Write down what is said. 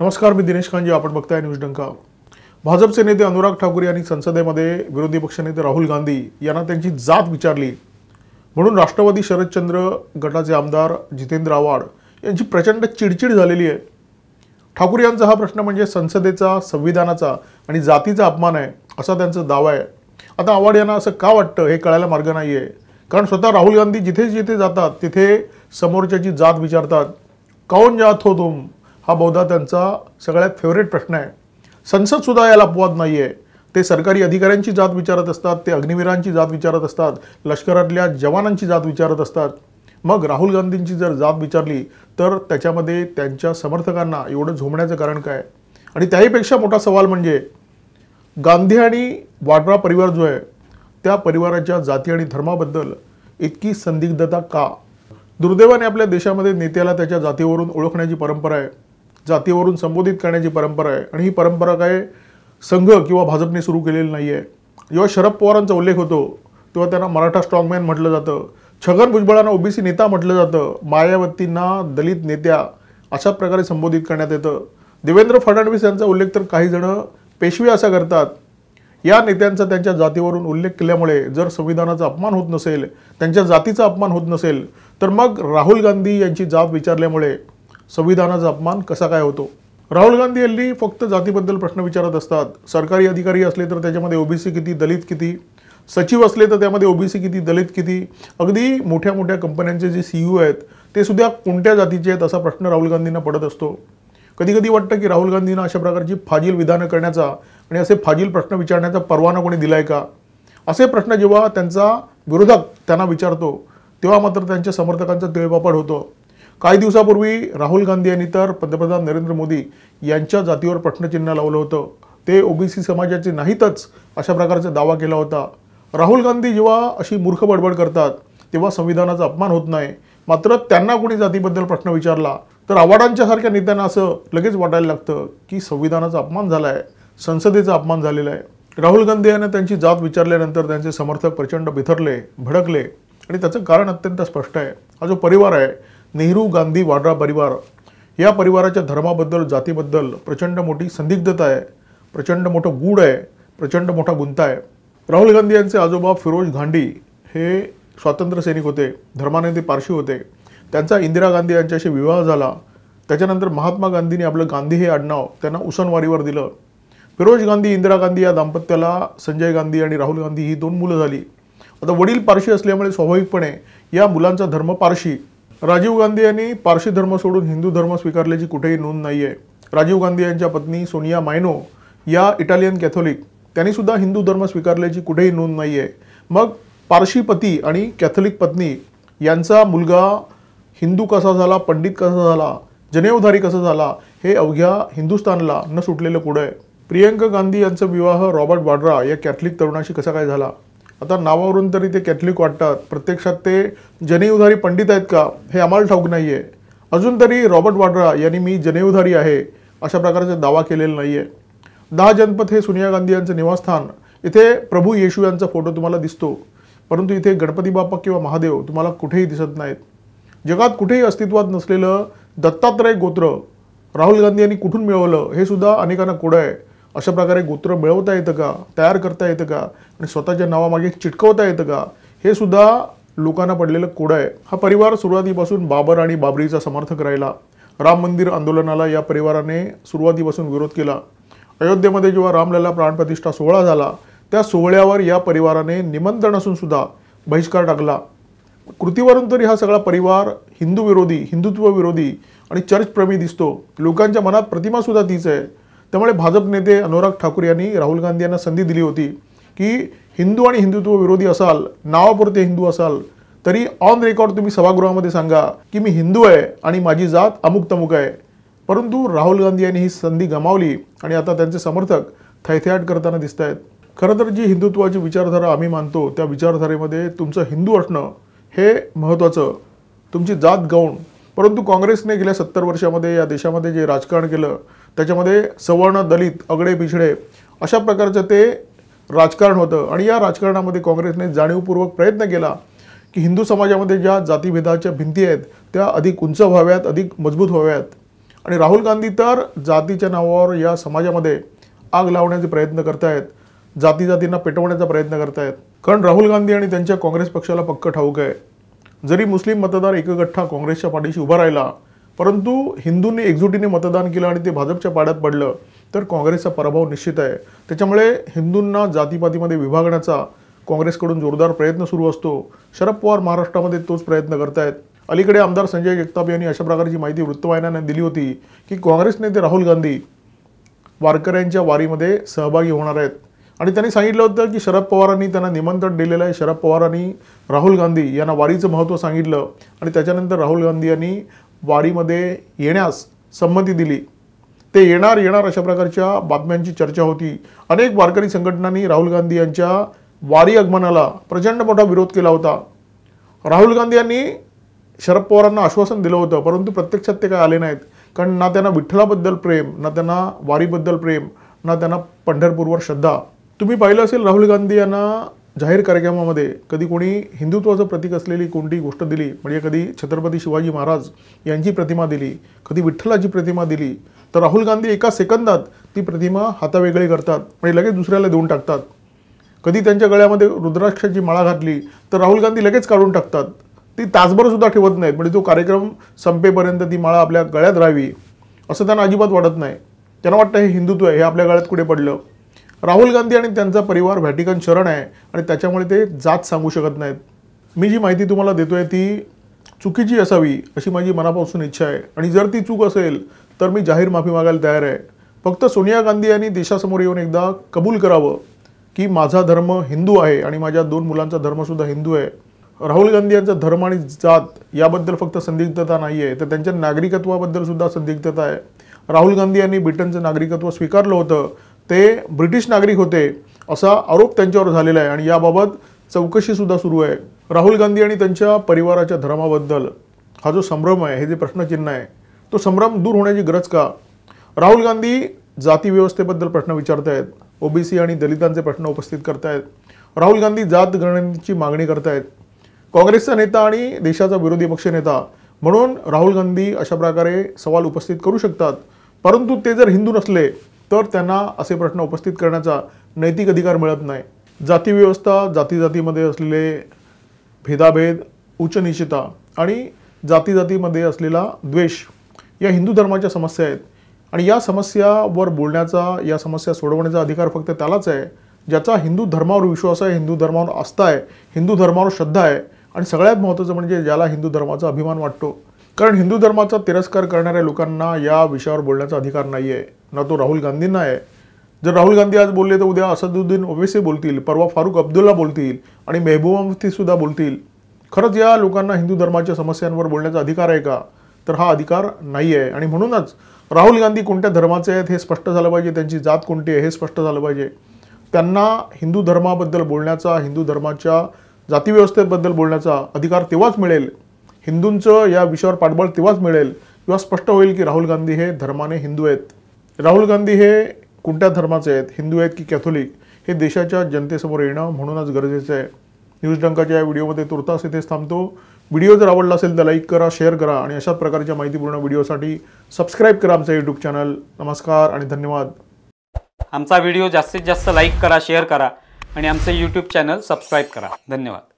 नमस्कार, मी दिनेश कांजी. आपण बघताय न्यूज डंका. भाजपचे नेते अनुराग ठाकूर यांनी संसदेमध्ये विरोधी पक्षनेते राहुल गांधी यांना त्यांची जात विचारली म्हणून राष्ट्रवादी शरदचंद्र गटाचे आमदार जितेंद्र आव्हाड यांची प्रचंड चिडचिड झालेली आहे. ठाकूर यांचा हा प्रश्न म्हणजे संसदेचा, संविधानाचा आणि जातीचा अपमान आहे असा त्यांचा दावा आहे. आता आव्हाड यांना असं का वाटतं हे कळायला मार्ग नाही आहे, कारण स्वतः राहुल गांधी जिथे जिथे जातात तिथे समोरच्याची जात विचारतात. कौन जात हो तुम हा बहुधा त्यांचा सगळ्यात फेवरेट प्रश्न आहे. संसद सुद्धा याला अपवाद नाही आहे. ते सरकारी अधिकाऱ्यांची जात विचारत असतात, ते अग्निवीरांची जात विचारत असतात, लष्करातल्या जवानांची जात विचारत असतात. मग राहुल गांधींची जर जात विचारली तर त्याच्यामध्ये त्यांच्या समर्थकांना एवढं झोमण्याचं कारण काय? आणि त्याहीपेक्षा मोठा सवाल म्हणजे गांधी आणि वाड्रा परिवार जो आहे त्या परिवाराच्या जाती आणि धर्माबद्दल इतकी संदिग्धता का? दुर्दैवाने आपल्या देशामध्ये नेत्याला त्याच्या जातीवरून ओळखण्याची परंपरा आहे, जातीवरून संबोधित करण्याची परंपरा आहे. आणि ही परंपरा काय संघ किंवा भाजपने सुरू केलेली नाही आहे. जेव्हा शरद पवारांचा उल्लेख होतो तेव्हा त्यांना मराठा स्ट्रॉंगमॅन म्हटलं जातं, छगन भुजबळांना ओबीसी नेता म्हटलं जातं, मायावतींना दलित नेत्या अशा प्रकारे संबोधित करण्यात येतं. देवेंद्र फडणवीस यांचा उल्लेख तर काही जण पेशवे असा करतात. या नेत्यांचा त्यांच्या जातीवरून उल्लेख केल्यामुळे जर संविधानाचा अपमान होत नसेल, त्यांच्या जातीचा अपमान होत नसेल, तर मग राहुल गांधी यांची जात विचारल्यामुळे संविधानाचा अपमान कसा काय होतो? राहुल गांधी यांनी फक्त जातीबद्दल प्रश्न विचारत असतात. सरकारी अधिकारी असले तर त्याच्यामध्ये ओबीसी किती, दलित किती, सचिव असले तर त्यामध्ये ओबीसी किती, दलित किती, अगदी मोठ्या मोठ्या कंपन्यांचे जे सीईओ आहेत ते सुद्धा कोणत्या जातीचे आहेत असा प्रश्न राहुल गांधींना पडत असतो. कधी कधी वाटतं की राहुल गांधींना अशा प्रकारची फाजील विधानं करण्याचा आणि असे फाजील प्रश्न विचारण्याचा परवाना कोणी दिलाय का? असे प्रश्न जेव्हा त्यांचा विरोधक त्यांना विचारतो तेव्हा मात्र त्यांच्या समर्थकांचा तिळपापड होतो. काही दिवसापूर्वी राहुल गांधी यांनी तर पंतप्रधान नरेंद्र मोदी यांच्या जातीवर प्रश्नचिन्ह लावलं होतं. ते ओबीसी समाजाचे नाहीतच अशा प्रकारचा दावा केला होता. राहुल गांधी जेव्हा अशी मूर्ख बडबड करतात तेव्हा संविधानाचा अपमान होत नाही, मात्र त्यांना कोणी जातीबद्दल प्रश्न विचारला तर आव्हाडांच्या सारख्या नेत्यांना असं लगेच वाटायला लागतं की संविधानाचा अपमान झाला आहे, संसदेचा अपमान झालेला आहे. राहुल गांधी यांना त्यांची जात विचारल्यानंतर त्यांचे समर्थक प्रचंड बिथरले, भडकले आणि त्याचं कारण अत्यंत स्पष्ट आहे. हा जो परिवार आहे नेहरू गांधी वाड्रा परिवार, या परिवाराच्या धर्माबद्दल, जातीबद्दल प्रचंड मोठी संदिग्धता आहे, प्रचंड मोठं गूढ आहे, प्रचंड मोठा गुंता आहे. राहुल गांधी यांचे आजोबा फिरोज गांधी हे स्वातंत्र्य सैनिक होते, धर्माने ते पारशी होते. त्यांचा इंदिरा गांधी यांच्याशी विवाह झाला. त्याच्यानंतर महात्मा गांधींनी आपलं गांधी हे आडनाव त्यांना उसनवारीवर दिलं. फिरोज गांधी, इंदिरा गांधी या दाम्पत्याला संजय गांधी आणि राहुल गांधी ही 2 मुलं झाली. आता वडील पारशी असल्यामुळे स्वाभाविकपणे या मुलांचा धर्म पारशी. राजीव गांधी यांनी पारशी धर्म सोडून हिंदू धर्म स्वीकारल्याची कुठेही नोंद नाही आहे. राजीव गांधी यांच्या पत्नी सोनिया मायनो या इटालियन कॅथोलिक, त्यांनी सुद्धा हिंदू धर्म स्वीकारल्याची कुठेही नोंद नाही आहे. मग पारशी पती आणि कॅथोलिक पत्नी यांचा मुलगा हिंदू कसा झाला, पंडित कसा झाला, जनेऊधारी कसा झाला, हे अवघ्या हिंदुस्थानला न सुटलेलं कुठं आहे. प्रियंका गांधी यांचा विवाह रॉबर्ट वाड्रा या कॅथलिक तरुणाशी कसा काय झाला? आता नावावरून तरी ते कॅथलिक वाटतात, प्रत्यक्षात ते जनेऊधारी पंडित आहेत का हे आम्हाला ठाऊक नाही आहे. अजून तरी रॉबर्ट वाड्रा यांनी मी जनेऊधारी आहे अशा प्रकारचा दावा केलेला नाही आहे. 10 जनपथ हे सोनिया गांधी यांचं निवासस्थान. इथे प्रभू येशू यांचा फोटो तुम्हाला दिसतो, परंतु इथे गणपती बाप्पा किंवा महादेव तुम्हाला कुठेही दिसत नाहीत. जगात कुठेही अस्तित्वात नसलेलं दत्तात्रय गोत्र राहुल गांधी यांनी कुठून मिळवलं हे सुद्धा अनेकांना कोडं आहे. अशा प्रकारे गोत्र मिळवता येतं का, तयार करता येतं का आणि स्वतःच्या नावामागे चिटकवता येतं का, हे सुद्धा लोकांना पडलेलं कोडं आहे. हा परिवार सुरुवातीपासून बाबर आणि बाबरीचा समर्थक राहिला. राम मंदिर आंदोलनाला या परिवाराने सुरुवातीपासून विरोध केला. अयोध्येमध्ये जेव्हा रामलला प्राणप्रतिष्ठा सोहळा झाला त्या सोहळ्यावर या परिवाराने निमंत्रण असून सुद्धा बहिष्कार टाकला. कृतीवरून तरी हा सगळा परिवार हिंदू विरोधी, हिंदुत्व विरोधी आणि चर्चप्रेमी दिसतो. लोकांच्या मनात प्रतिमा सुद्धा तीच आहे. त्यामुळे भाजप नेते अनुराग ठाकूर यांनी राहुल गांधी यांना संधी दिली होती की हिंदू आणि हिंदुत्व विरोधी असाल, नावापुरते हिंदू असाल तरी ऑन रेकॉर्ड तुम्ही सभागृहामध्ये सांगा की मी हिंदू आहे आणि माझी जात अमुक तमुक आहे. परंतु राहुल गांधी यांनी ही संधी गमावली आणि आता त्यांचे समर्थक थैथयाट करताना दिसत आहेत. खरं तर जी हिंदुत्वाची विचारधारा आम्ही मानतो त्या विचारधारेमध्ये तुमचं हिंदू असणं हे महत्त्वाचं, तुमची जात गौण. परंतु काँग्रेसने गेल्या 70 वर्षामध्ये या देशामध्ये जे राजकारण केलं त्याच्यामध्ये सवर्ण, दलित, अगडे पिछडे अशा प्रकारचं ते राजकारण होतं. आणि या राजकारणामध्ये काँग्रेसने जाणीवपूर्वक प्रयत्न केला की हिंदू समाजामध्ये ज्या जातीभेदाच्या भिंती आहेत त्या अधिक उंच व्हाव्यात, अधिक मजबूत व्हाव्यात. आणि राहुल गांधी तर जातीच्या नावावर या समाजामध्ये आग लावण्याचे प्रयत्न करतायत, जातीजातींना पेटवण्याचा प्रयत्न करतायत। कारण राहुल गांधी आणि त्यांच्या काँग्रेस पक्षाला पक्क ठाऊक आहे, जरी मुस्लिम मतदार एकगठ्ठा काँग्रेसच्या पाठीशी उभा राहिला, परंतु हिंदूंनी एकजुटीने मतदान केलं आणि ते भाजपच्या पाड्यात पडलं तर काँग्रेसचा पराभव निश्चित आहे। त्याच्यामुळे हिंदूंना जातीपातीमध्ये विभागण्याचा काँग्रेसकडून जोरदार प्रयत्न सुरू असतो। शरद पवार महाराष्ट्रामध्ये तोच प्रयत्न करतायत। अलीकडे आमदार संजय जगताप यांनी अशा प्रकारची माहिती वृत्तवाहिन्यांना दिली होती की काँग्रेस नेते राहुल गांधी वारकऱ्यांच्या वारीमध्ये सहभागी होणार आहेत आणि त्यांनी सांगितलं होतं की शरद पवारांनी त्यांना निमंत्रण दिलेलं आहे। शरद पवारांनी राहुल गांधी यांना वारीचं महत्त्व सांगितलं आणि त्याच्यानंतर राहुल गांधी यांनी वारीमध्ये येण्यास संमती दिली। ते येणार अशा प्रकारच्या बातम्यांची चर्चा होती। अनेक वारकरी संघटनांनी राहुल गांधी यांच्या वारी आगमनाला प्रचंड मोठा विरोध केला होता। राहुल गांधी यांनी शरद पवारांना आश्वासन दिलं होतं, परंतु प्रत्यक्षात ते काय आले नाहीत। कारण ना त्यांना विठ्ठलाबद्दल प्रेम, ना त्यांना वारीबद्दल प्रेम, ना त्यांना पंढरपूरवर श्रद्धा। तुम्ही पाहिलं असेल राहुल गांधी यांना जाहीर कार्यक्रमामध्ये कधी कोणी हिंदुत्वाचं प्रतीक असलेली कोणती गोष्ट दिली, म्हणजे कधी छत्रपती शिवाजी महाराज यांची प्रतिमा दिली, कधी विठ्ठलाची प्रतिमा दिली, तर राहुल गांधी एका सेकंदात ती प्रतिमा हातावेगळी करतात, म्हणजे लगेच दुसऱ्याला देऊन टाकतात। कधी त्यांच्या गळ्यामध्ये रुद्राक्षाची माळा घातली तर राहुल गांधी लगेच काढून टाकतात, ती तासभर सुद्धा ठेवत नाहीत, म्हणजे तो कार्यक्रम संपेपर्यंत ती माळा आपल्या गळ्यात राहावी असं त्यांना अजिबात वाटत नाही। त्यांना वाटतं हे हिंदुत्व आहे, हे आपल्या गळ्यात कुठे पडलं। राहुल गांधी आणि त्यांचा परिवार व्हॅटिकन शरण आहे आणि त्याच्यामुळे ते जात सांगू शकत नाहीत। मी जी माहिती तुम्हाला देतोय ती चुकीची असावी अशी माझी मनापासून इच्छा आहे आणि जर ती चूक असेल तर मी जाहीर माफी मागायला तयार आहे। फक्त सोनिया गांधी यांनी देशासमोर येऊन एकदा कबूल करावं की माझा धर्म हिंदू आहे आणि माझ्या 2 मुलांचा धर्मसुद्धा हिंदू आहे। राहुल गांधी यांचा धर्म आणि जात याबद्दल फक्त संदिग्धता नाही आहे, तर त्यांच्या नागरिकत्वाबद्दल सुद्धा संदिग्धता आहे। राहुल गांधी यांनी ब्रिटनचं नागरिकत्व स्वीकारलं होतं, ते ब्रिटिश नागरिक होते असा आरोप त्यांच्यावर झालेला आहे आणि याबाबत चौकशी सुद्धा सुरू आहे। राहुल गांधी आणि त्यांच्या परिवाराच्या धर्माबद्दल हा जो संभ्रम आहे, हे जे प्रश्नचिन्ह आहे, तो संभ्रम दूर होण्याची गरज का? राहुल गांधी जाती व्यवस्थेबद्दल प्रश्न विचारतायत, ओबीसी आणि दलितांचे प्रश्न उपस्थित करतायत। राहुल गांधी जात गणनेची मागणी करतायत। काँग्रेसचा नेता आणि देशाचा विरोधी पक्ष नेता म्हणून राहुल गांधी अशा प्रकारे सवाल उपस्थित करू शकतात, परंतु ते जर हिंदू नसले तर त्यांना असे प्रश्न उपस्थित करण्याचा नैतिक अधिकार मिळत नाही। जाती व्यवस्था, जातीमध्ये असलेले भेदाभेद, उच्च-नीचता आणि जातीमध्ये असलेला द्वेष या हिंदू धर्माच्या समस्या आहेत आणि या समस्यावर बोलण्याचा, या समस्या सोडवण्याचा अधिकार फक्त त्यालाच आहे ज्याचा हिंदू धर्मावर विश्वास आहे, हिंदू धर्मावर आस्था आहे, हिंदू धर्मावर श्रद्धा आहे आणि सगळ्यात महत्त्वाचं म्हणजे ज्याला हिंदू धर्माचा अभिमान वाटतो। कारण हिंदू धर्माचा तिरस्कार करणाऱ्या लोकांना या विषयावर बोलण्याचा अधिकार नाही आहे, ना तो राहुल गांधींना आहे। जर राहुल गांधी आज बोलले तर उद्या असदुद्दीन ओवैसी बोलतील, परवा फारुख अब्दुल्ला बोलतील आणि महबूबा मुफ्ती सुद्धा बोलतील। खरंच या लोकांना हिंदू धर्माच्या समस्यांवर बोलण्याचा अधिकार आहे का? तर हा अधिकार नाही आहे आणि म्हणूनच राहुल गांधी कोणत्या धर्माचे आहेत हे स्पष्ट झालं पाहिजे, त्यांची जात कोणती आहे हे स्पष्ट झालं पाहिजे। त्यांना हिंदू धर्माबद्दल बोलण्याचा, हिंदू धर्माच्या जातीव्यवस्थेबद्दल बोलण्याचा अधिकार तेव्हाच मिळेल, हिंदूंचं या विषयावर पाठबळ तेव्हाच मिळेल किंवा स्पष्ट होईल की राहुल गांधी हे धर्माने हिंदू आहेत। राहुल गांधी हे कोणत्या धर्माचे आहेत, हिंदू आहेत की कॅथोलिक, हे देशाच्या जनतेसमोर येणं म्हणूनच गरजेचं आहे। न्यूज डंकाच्या या व्हिडिओमध्ये तुर्तास इथेच थांबतो। व्हिडिओ जर आवडला असेल तर लाईक करा, शेअर करा आणि अशाच प्रकारच्या माहितीपूर्ण व्हिडिओसाठी सबस्क्राईब करा आमचं यूट्यूब चॅनल। नमस्कार आणि धन्यवाद। आमचा व्हिडिओ जास्तीत जास्त लाईक करा, शेअर करा आणि आमचे यूट्यूब चॅनल सबस्क्राईब करा। धन्यवाद।